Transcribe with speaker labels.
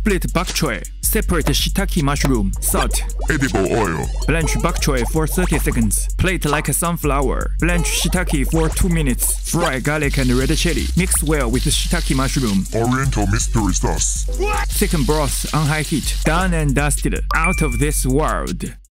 Speaker 1: Split bok choy. Separate shiitake mushroom, salt.
Speaker 2: Edible oil.
Speaker 1: Blanch bok choy for 30 seconds. Plate like a sunflower. Blanch shiitake for 2 minutes. Fry garlic and red chili. Mix well with the shiitake mushroom.
Speaker 2: Oriental mystery sauce.
Speaker 1: Thicken broth on high heat. Done and dusted. Out of this world.